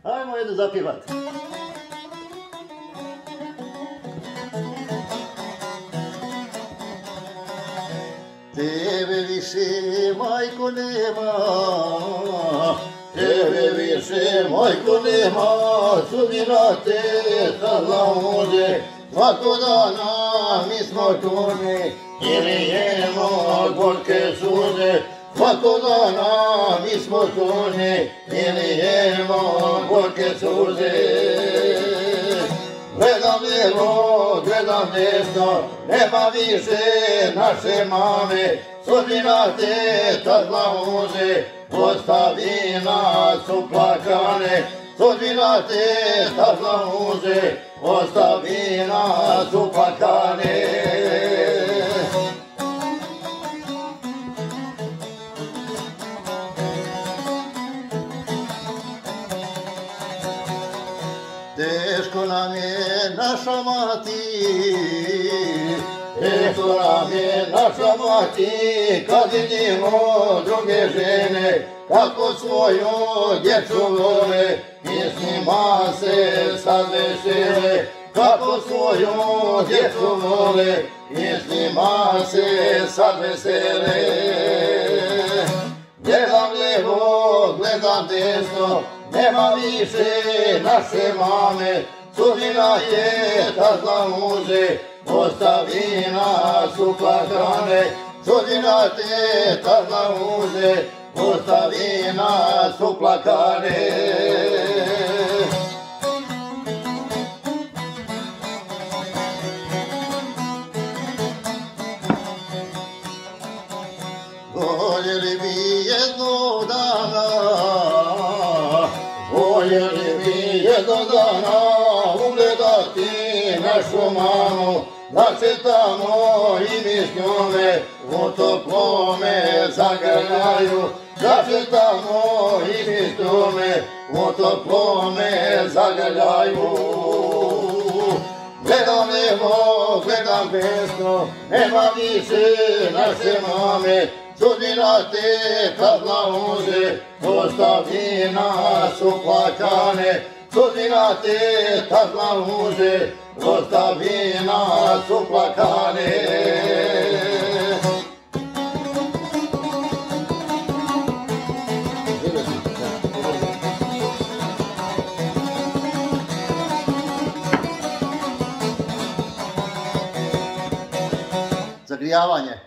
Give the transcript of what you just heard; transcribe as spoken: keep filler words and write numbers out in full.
Ajmo jednu zapjevat. Tebe više, majko, nema, tebe više, majko, nema, sudbina te tada može, svako dana mi smo tuni i lijemo gorke suze, svako dana mi smo tuni i lijemo gorke suze. Gledam lijevo, gledam desno, nema više naše mame, sudbina teta zlamuze, ostavi nas uplakane, sudbina teta zlamuze, ostavi nas uplakane. Teško nam je naša mati, teško nam je naša mati, kad vidimo druge žene, kako svoju djecu vole, i s njima se sad vesele, kako svoju djecu vole, i s njima se sad vesele. Gledam lijevo, gledam desno, nema više naše mame, sudbina teta zlamuze, ostavi nas uplakane, sudbina teta zlamuze, ostavi nas uplakane. Voljeli bi jednog dana, voljeli bi jednog dana ugledati našu mamu, da se tamo i mi s njome u toplome zagrljaju, da se tamo i mi s njome u toplome zagrljaju. Gledam lijevo, gledam desno, nema više naše mame, sudbina teta zlamuze, ostavi nas uplakane, sudbina teta zlamuze, ostavi nas uplakane. Zagrijavanje.